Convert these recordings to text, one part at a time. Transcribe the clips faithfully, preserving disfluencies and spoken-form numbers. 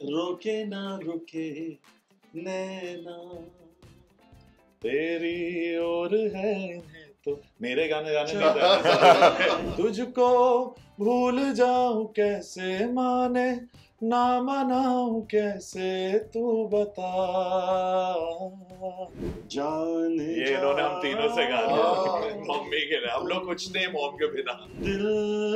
रोके ना रुके नैना तेरी ओर है तो मेरे गाने गाने नहीं जाने तुझको भूल जाऊं कैसे माने ना मनाऊं कैसे तू बता जान ये इन्होंने हम तीनों से गा लिया मम्मी के लिए हम लोग कुछ नहीं मॉम के बिना दिल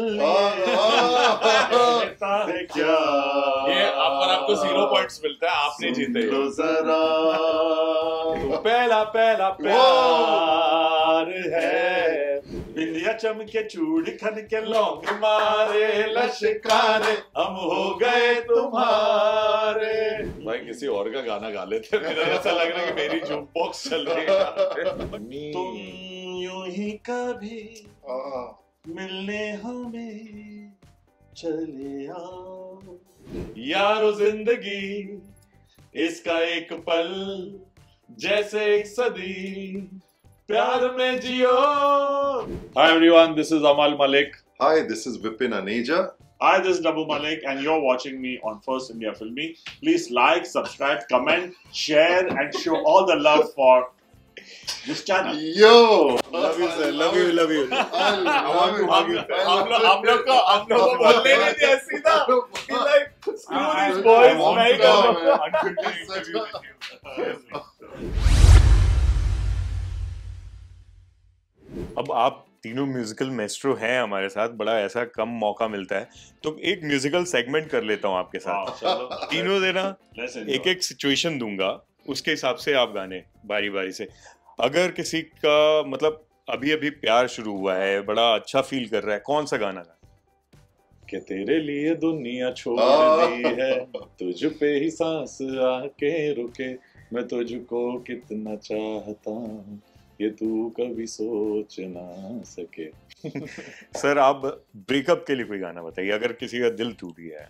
है क्या ये आप पर आपको जीरो पॉइंट्स मिलता है आप नहीं जीते जरा पहला पहला प्यार है बिंदिया चमके चूड़ी खन के लौंग मारे लश्कारे हम हो गए तुम्हारे भाई किसी और का गाना गा लेते मेरा ऐसा लग रहा है कि मेरी जूक बॉक्स चल रही है तुम यूं ही कभी मिलने हमें चले आओ यारो जिंदगी इसका एक पल जैसे एक सदी प्यार में जियो Hi everyone, this is Amal Malik. Hi, this is Vipin Aneja. Hi, this is Nabu Malik and you're watching me on First India Filmy. Please like, subscribe, comment, share and show all the love for this channel. Yo! Love you sir, love you, love you. I love you. हम लोग हम लोग को हम लोग को बोलने नहीं दिया सीधा. He like screw these boys. मैं ही कर रहा अब आप तीनों म्यूजिकल मेस्ट्रो हैं हमारे साथ, बड़ा ऐसा कम मौका मिलता है तो एक म्यूजिकल सेगमेंट कर लेता हूँ आपके साथ। तीनों देना एक एक सिचुएशन दूंगा, उसके हिसाब से आप गाने बारी बारी से। अगर किसी का मतलब अभी अभी प्यार शुरू हुआ है, बड़ा अच्छा फील कर रहा है, कौन सा गाना गाना? कि तेरे लिए दुनिया छोड़ दी है, तुझ पे ही सांस आके रुके, मैं तुझको कितना चाहता हूँ ये तू कभी सोच ना सके। सर आप ब्रेकअप के लिए कोई गाना बताइए, अगर किसी का दिल टूट गया है।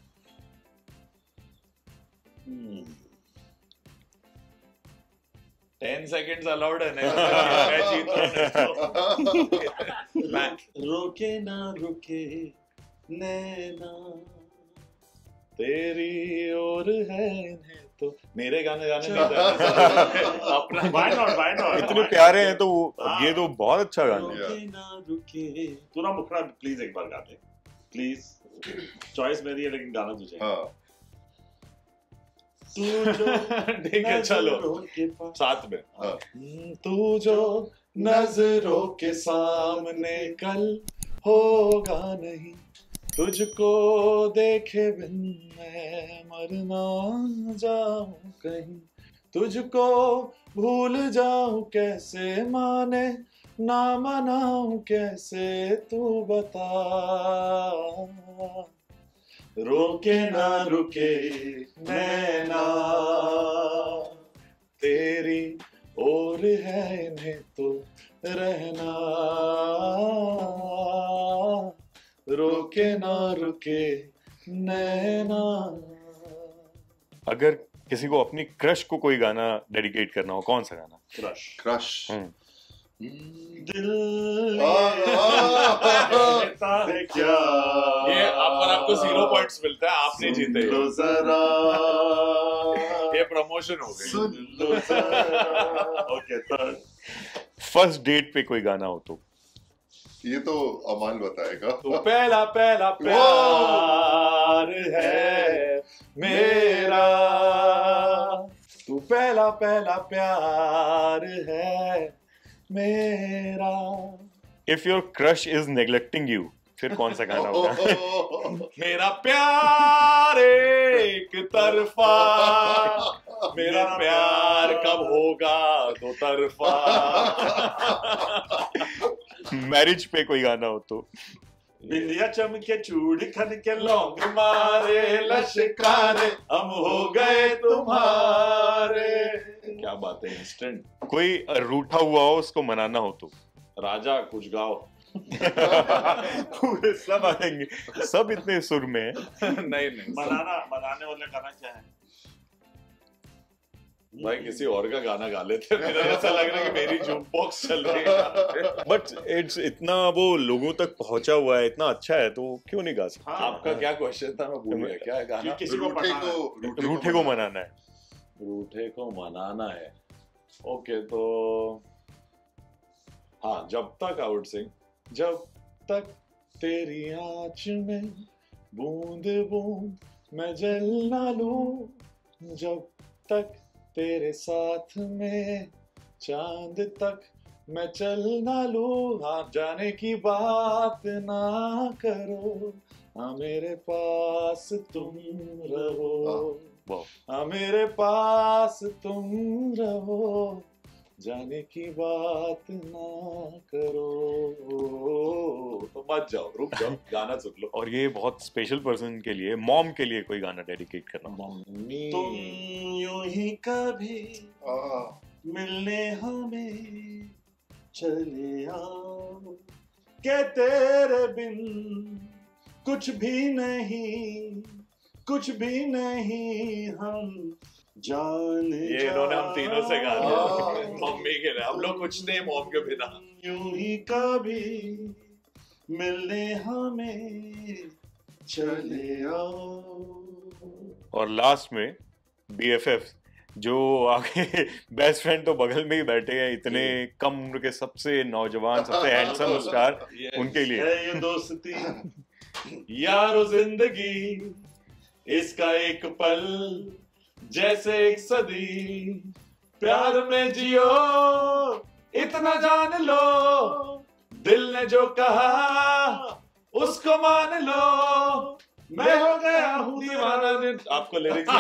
टेन सेकेंड्स अलाउड है नहीं तो रोके ना रुके नैना तेरी ओर है तो मेरे गाने गाने नहीं जाने अपना why not why not इतने प्यारे हैं तो ये तो बहुत अच्छा गाना है। रुके ना रुके तू ना मुखड़ा प्लीज एक बार गा दे प्लीज, चॉइस मेरी है लेकिन गाना तुझे। तू जो ठीक है चलो साथ में तू जो नजरों के सामने कल होगा नहीं, तुझको देखे बिन मैं मर ना जाऊं कहीं, तुझको भूल जाऊं कैसे माने ना मनाऊं कैसे तू बता रोके ना रुके नैना तेरी ओर है इन्हें तो रहना रोके ना रुके नैना। अगर किसी को अपनी क्रश को कोई गाना डेडिकेट करना हो, कौन सा गाना? Crush Crush. दिल है क्या ये आप पर आपको जीरो पॉइंट्स मिलता है आप नहीं जीते जरा ये प्रमोशन हो गई। सुन लो जरा। ओके तो फर्स्ट डेट पे कोई गाना हो तो? ये तो अमाल बताएगा। तो पहला पहला प्यार है मेरा, तू पहला पहला प्यार है मेरा। If your crush is neglecting you, फिर कौन सा गाना होगा? मेरा प्यार एक तरफा, मेरा प्यार कब होगा दो तरफा। मैरिज पे कोई गाना हो तो? बिंदिया चमके चूड़ी खन के लौंग मारे लश्कारे हम हो गए तुम्हारे। क्या बात है, इंस्टेंट। कोई रूठा हुआ हो उसको मनाना हो तो? राजा कुछ गाओ। पूरे सब आएंगे, सब इतने सुर में है। नहीं नहीं मनाना मनाने वाले गाना क्या है? भाई किसी और का गाना गा लेते, मेरा ऐसा लग रहा है कि मेरी जूक बॉक्स चल रही है। बट इट्स इतना वो लोगों तक पहुंचा हुआ है, इतना अच्छा है, तो क्यों नहीं गा सकते? हाँ, आपका क्या क्वेश्चन था, मैं भूल गया। क्या है गाना? किसी को रूठे पढ़ाना को रूठे को मनाना है। रूठे को मनाना है। ओके, तो हाँ, जब तक आई वुड सिंग, जब तक तेरी आँच में बूंद बूंद मैं जल ना लूं, जब तक तेरे साथ में चांद तक मैं चल ना लूं, आप जाने की बात ना करो, हाँ मेरे पास तुम रहो, हाँ मेरे पास तुम रहो, जाने की बात ना करो, तो मत जाओ, रुक जाओ, गाना सुन लो। और ये बहुत स्पेशल पर्सन के लिए, मॉम के लिए कोई गाना डेडिकेट करना। मम्मी तुम यूं ही कभी मिलने हमें चले आओ, के तेरे बिन कुछ भी नहीं, कुछ भी नहीं हम जान ये इन्होंने हम तीनों से गा दिया, मम्मी के लिए। हम लोग कुछ नहीं मॉम के बिना। यूं ही कभी मिलने हमें चले आओ। और लास्ट में बी एफ एफ, जो आगे बेस्ट फ्रेंड तो बगल में ही बैठे हैं, इतने कम उम्र के सबसे नौजवान, सबसे हैंडसम स्टार, उनके लिए है ये दोस्ती यारो जिंदगी इसका एक पल जैसे एक सदी, प्यार में जियो इतना जान लो, दिल ने जो कहा उसको मान लो, मैं हो गया हूँ दीवाना। आपको लिरिक्स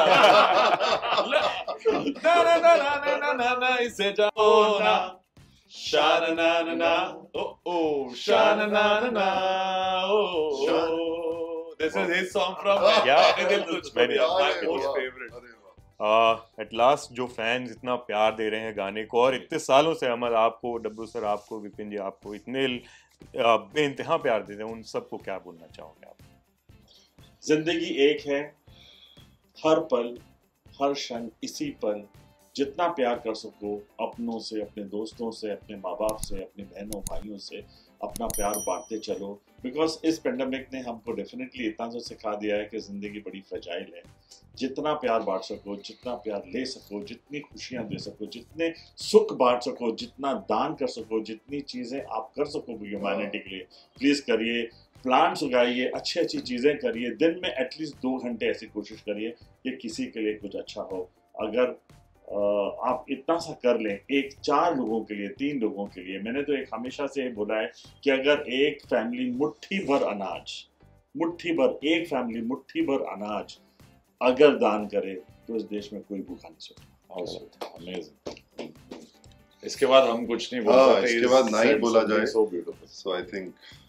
ना ना ना ना ना ना ना इसे जाओ ना, शान ना ना ना ओ ओ शान ना ना ना ओ। This is his song from Yeah. दिल तुझको दिया, my most favorite. At last जो फैंस इतना प्यार दे रहे हैं गाने को, और इतने सालों से अमर आपको, डब्लू सर आपको, विपिन जी आपको इतने बेइंतहा प्यार देते हैं, उन सबको क्या बोलना चाहोगे आप? जिंदगी एक है, हर पल हर क्षण इसी पल जितना प्यार कर सको अपनों से, अपने दोस्तों से, अपने माँ बाप से, अपने बहनों भाइयों से अपना प्यार बांटते चलो। बिकॉज इस पेंडेमिक ने हमको डेफिनेटली इतना तो सिखा दिया है कि ज़िंदगी बड़ी फ्रेजाइल है। जितना प्यार बांट सको, जितना प्यार ले सको, जितनी खुशियाँ दे सको, जितने सुख बांट सको, जितना दान कर सको, जितनी चीज़ें आप कर सको ह्यूमैनिटी के लिए, प्लीज़ करिए। प्लांट्स उगाइए, अच्छी अच्छी चीज़ें करिए, दिन में एटलीस्ट दो घंटे ऐसी कोशिश करिए कि किसी के लिए कुछ अच्छा हो। अगर आप इतना सा कर लें, एक चार लोगों के लिए, तीन लोगों के लिए, मैंने तो एक हमेशा से बोला है कि अगर एक फैमिली मुट्ठी भर अनाज, मुट्ठी भर, एक फैमिली मुट्ठी भर अनाज अगर दान करे तो इस देश में कोई भूखा नहीं सोता। अमेजिंग। इसके बाद हम कुछ नहीं बोल सकते, इसके बाद ना ही बोला जाए। सो आई थिंक